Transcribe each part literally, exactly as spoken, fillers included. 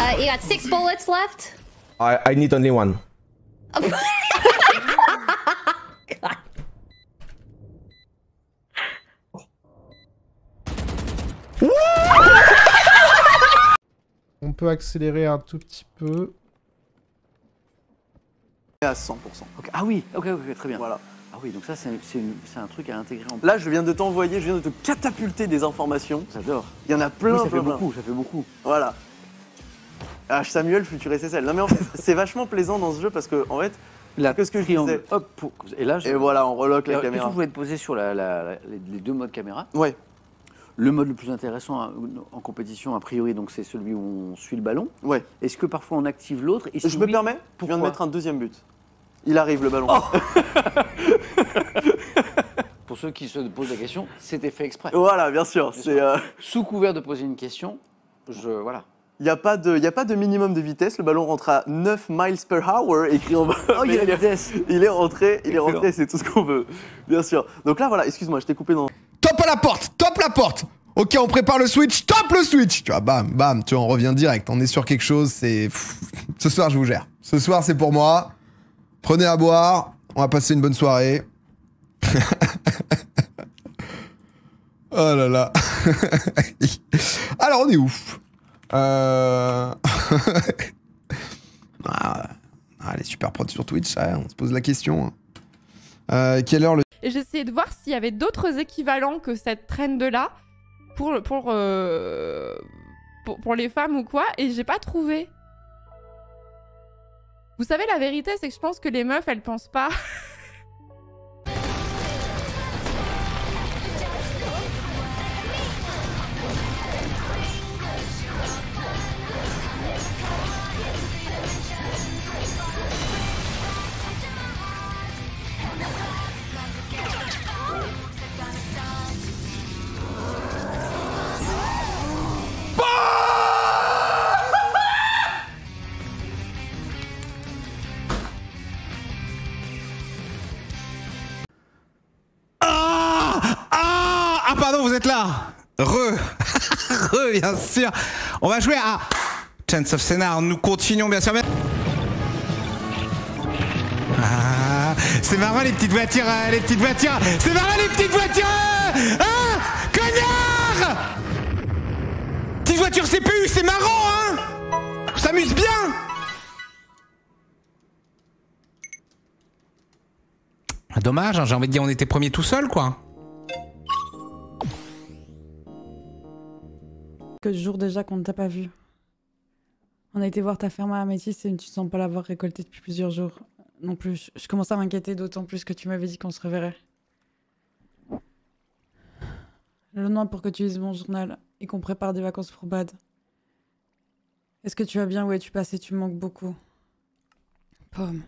Uh, you got six bullets left. I, I need only one. God. On peut accélérer un tout petit peu. À cent pour cent. Okay. Ah oui, ok, ok, très bien. Voilà. Ah oui, donc ça, c'est un truc à intégrer en... Là, je viens de t'envoyer, je viens de te catapulter des informations. J'adore. Il y en a plein, oui, ça plein, fait plein. beaucoup, ça fait beaucoup. Voilà. H. Samuel, futur S S L. Non mais en fait, c'est vachement plaisant dans ce jeu parce que, en fait, la que ce que je disais. Hop, pour... Et là, je... Et voilà, on reloque la Alors, caméra. Je voulais te poser sur la, la, la, les deux modes caméra. Ouais. Le mode le plus intéressant en compétition, a priori, donc c'est celui où on suit le ballon. Ouais. Est-ce que parfois on active l'autre? Je si me oui, permets, je viens de mettre un deuxième but. Il arrive le ballon. Oh Pour ceux qui se posent la question, c'était fait exprès. Voilà, bien sûr. C'est euh... sous couvert de poser une question, je voilà. Il n'y a pas de, il y a pas de minimum de vitesse. Le ballon rentre à neuf miles per hour, écrit en bas. Oh, il y a la vitesse. Il est rentré, il est rentré, c'est tout ce qu'on veut. Bien sûr. Donc là, voilà, excuse-moi, je t'ai coupé dans... Top à la porte, top la porte. Ok, on prépare le switch, top le switch. Tu vois, bam, bam, tu vois, on revient direct. On est sur quelque chose, c'est... Ce soir, je vous gère. Ce soir, c'est pour moi. Prenez à boire, on va passer une bonne soirée. Oh là là. Alors, on est où? Euh... ah, les super prods sur Twitch, ça, on se pose la question. Euh, quelle heure le... Et j'essayais de voir s'il y avait d'autres équivalents que cette trend de là pour, pour, euh, pour, pour les femmes ou quoi, et j'ai pas trouvé. Vous savez, la vérité, c'est que je pense que les meufs, elles pensent pas. Ah pardon, vous êtes là. Re. Re, bien sûr. On va jouer à Chance of Scénar. Nous continuons bien sûr. Ah, c'est marrant les petites voitures, euh, les petites voitures. C'est marrant les petites voitures. Hein, connard. Petite voiture C P U, c'est marrant, hein. On s'amuse bien. Dommage, hein, j'ai envie de dire on était premier tout seul, quoi. Que ce jour déjà qu'on ne t'a pas vu. On a été voir ta ferme à Améthyste et tu ne sens pas l'avoir récoltée depuis plusieurs jours. Non plus, je commence à m'inquiéter d'autant plus que tu m'avais dit qu'on se reverrait. Le lendemain pour que tu lises mon journal et qu'on prépare des vacances pour Bad. Est-ce que tu vas bien? Où es-tu passé? Tu me manques beaucoup. Pomme.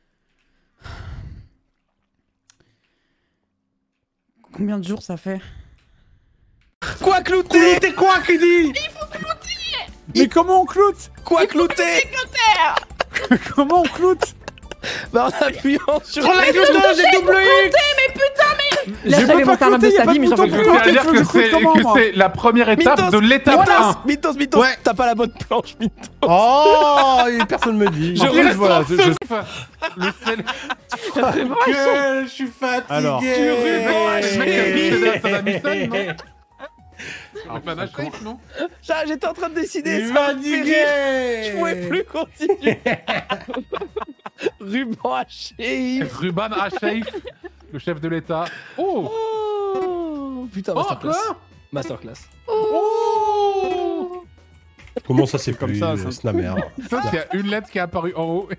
Combien de jours ça fait? Quoi clouter? Clouter quoi, qui dit? Il faut clouter. Mais comment on cloute? Quoi clouter? Comment on cloute? Bah en appuyant sur... Oh la clouteuse, j'ai double X. Mais putain, mais... Il a jamais monté un map de sa vie, mais j'en veux plus. C'est-à-dire que c'est la première étape de l'étape un. Mythos, Mythos, Ouais. t'as pas la bonne planche, Mythos. Oh, personne me dit. Je reste voilà, je, je... Le sel... Que je suis fatigué. Alors, tu rubanches. Ça m'a mis seul, non? non J'étais en train de décider, ça m'a fait rire. Je pouvais plus continuer. Ruban Hacheif. Ruban Hacheif, le chef de l'État. Oh, oh putain, masterclass. Oh, masterclass. Oh. Comment ça, c'est comme plus ça, euh, ça. Snamer? Sauf qu'il y a une lettre qui est apparue en haut.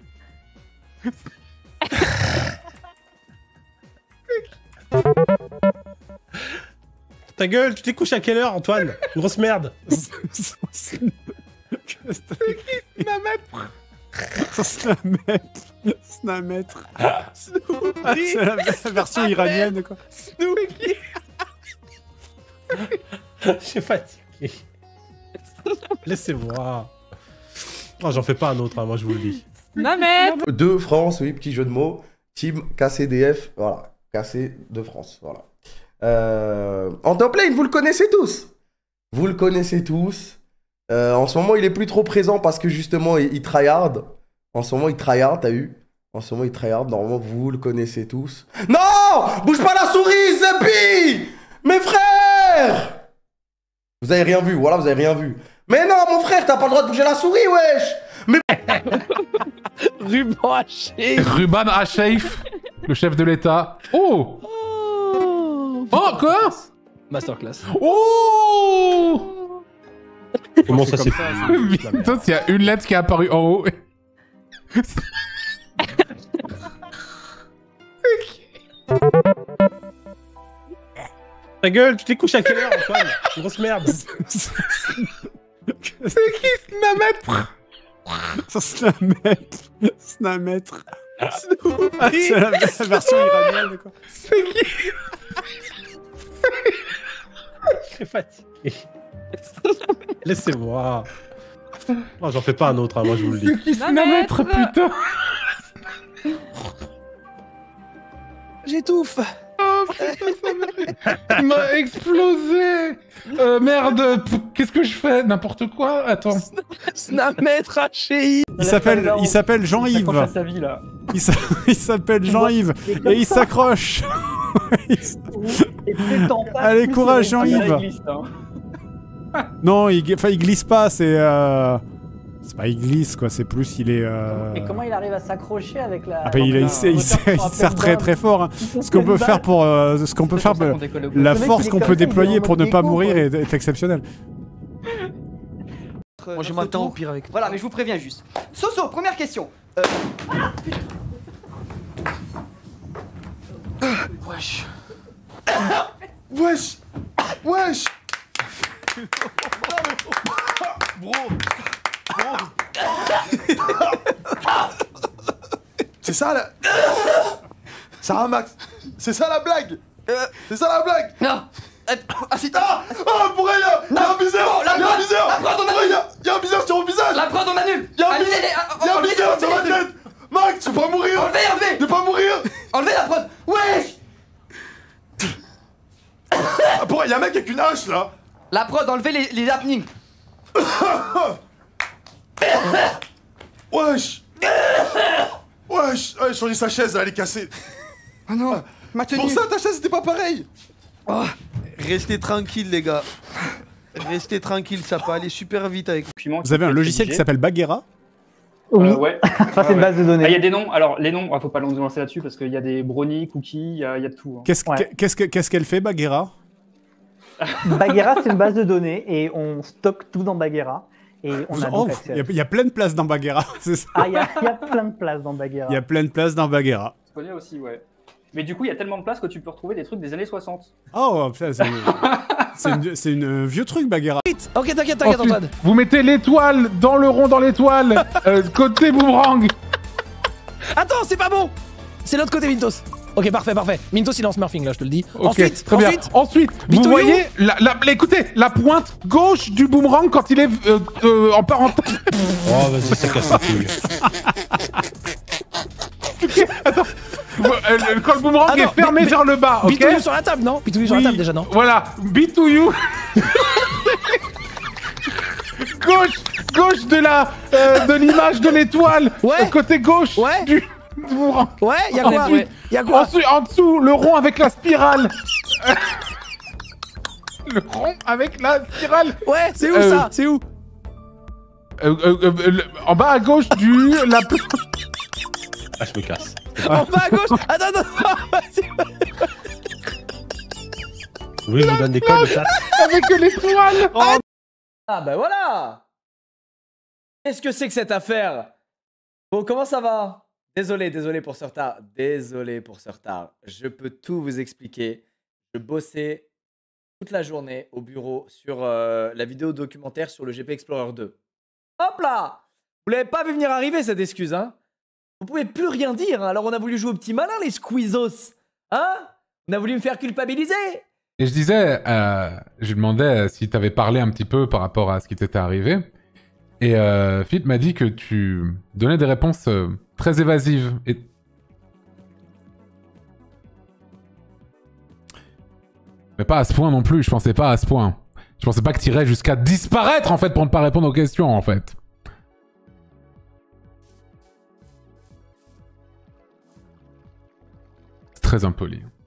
Ta gueule, tu t'es couché à quelle heure, Antoine? Grosse merde. Snamètre. Snamètre. Snamètre. C'est la version iranienne, quoi. Snooki. Je suis fatigué. Laissez-moi. Oh, j'en fais pas un autre, hein, moi je vous le dis. Namet. De France, oui, petit jeu de mots. Team K C D F, voilà. K C de France, voilà. Euh, en top lane, vous le connaissez tous. Vous le connaissez tous. Euh, en ce moment, il est plus trop présent parce que justement, il, il tryhard. En ce moment, il tryhard, t'as vu? En ce moment, il tryhard. Normalement, vous le connaissez tous. Non! Bouge pas la souris, Zeppi! Mes frères! Vous avez rien vu, voilà, vous avez rien vu. Mais non, mon frère, t'as pas le droit de bouger la souris, wesh! Mais... Ruban haché. Ruban Hacheif, le chef de l'État. Oh! Oh, Oh, quoi? Masterclass. Oh! Comment ça s'est comme fait ça, Putain, il y a une lettre qui est apparue en haut. Ta gueule, tu t'es couché à quelle heure, Antoine? Grosse merde. C'est qui Snamètre? Ça, Snamètre. Snamètre. Ah, c'est la, la version iranienne, quoi. C'est qui? Je suis fatigué. Laissez-moi. Non, j'en fais pas un autre, hein, moi je vous le dis. C'est qui Snamètre, putain? J'étouffe. Oh putain, il m'a explosé. Euh, merde, p- qu'est-ce que je fais? N'importe quoi? Attends. Snamètre haché. Il s'appelle, il s'appelle Jean-Yves. Il s'a- il s'appelle Jean-Yves et il s'accroche. Il s- Allez, courage Jean-Yves. Non, il, enfin, il glisse pas, c'est... Euh... C'est pas il glisse, quoi, c'est plus il est... Euh... Et comment il arrive à s'accrocher avec la... Ah bah, il, il, il, il, il sert très très fort. Hein. Ce qu'on peut faire pour... Euh, ce qu'on peut faire... Bah, la force qu'on peut déployer pour ne pas mourir est, est exceptionnelle. Moi je m'attends au pire avec. Voilà, mais je vous préviens juste. Soso, première question. Euh... Wesh. Wesh! Wesh! Bro. C'est ça la... Ça va, Max? C'est ça la blague? C'est ça la blague? Non. Ah, c'est Ah! Ah, pourquoi y'a y'a un bizarre? La Y'a un prod, bizarre! la prod, on Pourquoi annule. y'a y'a un bizarre sur mon visage? La prod, on annule. Y'a un Annulez bizarre! les- Y'a un enlevez les- bizarre sur ma enlevez les- tête! Max, tu vas pas mourir! Enlevez, enlevez. Tu vas pas mourir! Enlevez la prod. Wesh. Ah, pourquoi y'a un mec avec une hache là? La prod, enlevez les, les happenings. Wesh! Wesh! Ouais, changer sa chaise, elle est cassée. Oh non, ma tenue. Pour ça, ta chaise c'était pas pareil! Oh. Restez tranquille les gars. Restez tranquille, ça peut aller super vite avec. Vous avez un logiciel qui s'appelle Bagheera? Oui. Euh, ouais. Enfin, c'est une base de données. Il y a des noms. Alors, les noms, il faut pas nous lancer là-dessus parce qu'il y a des brownies, cookies, il y, a y a de tout. Hein. Qu'est-ce Ouais. qu'est-ce que- qu'est-ce qu'elle fait, Bagheera? Bagheera, c'est une base de données et on stocke tout dans Bagheera. Et on a Oh, donc accès à il y, a- tout. il y a plein de places dans Bagheera. c'est ça. Ah, il y, a- il y a plein de places dans Bagheera. Il y a plein de places dans Bagheera. Je connais aussi, ouais. Mais du coup, il y a tellement de place que tu peux retrouver des trucs des années soixante. Oh, putain, c'est c'est une- c'est une vieux truc, Bagheera. Ok, t'inquiète, t'inquiète, Ensuite, Antoine. vous mettez l'étoile dans le rond dans l'étoile, euh, côté boomerang. Attends, c'est pas bon. C'est l'autre côté, Mintos. Ok, parfait, parfait. Mintos, il lance Smurfing là, je te le dis. Ok, ensuite, très bien. ensuite. Ensuite, vous Bitouyou. voyez, la, la- écoutez, la pointe gauche du boomerang quand il est euh, euh, en parenthèse. Oh, vas-y, ça casse les couilles. Attends, euh, quand le boomerang Ah non, est fermé mais- mais- vers le bas, ok? Bitouillou sur la table, non? Bitouillou sur Oui, la table déjà, non? Voilà, Bitouillou. Gauche, gauche de la, euh, de l'image de l'étoile. Ouais. Côté gauche Ouais. du, du boomerang. Ouais, y'a quoi? Ensuite, Y'a quoi? ensuite, en dessous, le rond avec la spirale. Le rond avec la spirale. Ouais, c'est où Euh, ça? C'est où? Euh, euh, euh, le- en bas à gauche du la. Ah, je me casse. En bas à gauche. Attends, attends. Vas-y. Vous voulez que je vous donne des codes, ça? Avec l'étoile. Ah bah voilà. Qu'est-ce que c'est que cette affaire? Bon, comment ça va? Désolé, désolé pour ce retard. Désolé pour ce retard. Je peux tout vous expliquer. Je bossais toute la journée au bureau sur euh, la vidéo documentaire sur le G P Explorer deux. Hop là! Vous l'avez pas vu venir arriver cette excuse, hein? Vous pouvez plus rien dire, hein. Alors on a voulu jouer au petit malin, les squeezos. Hein? On a voulu me faire culpabiliser. Et je disais, euh, je lui demandais si t'avais parlé un petit peu par rapport à ce qui t'était arrivé. Et euh, Philippe m'a dit que tu donnais des réponses euh, très évasives. Et... Mais pas à ce point non plus, je pensais pas à ce point. Je pensais pas que t'irais jusqu'à disparaître, en fait, pour ne pas répondre aux questions, en fait. C'est très impoli.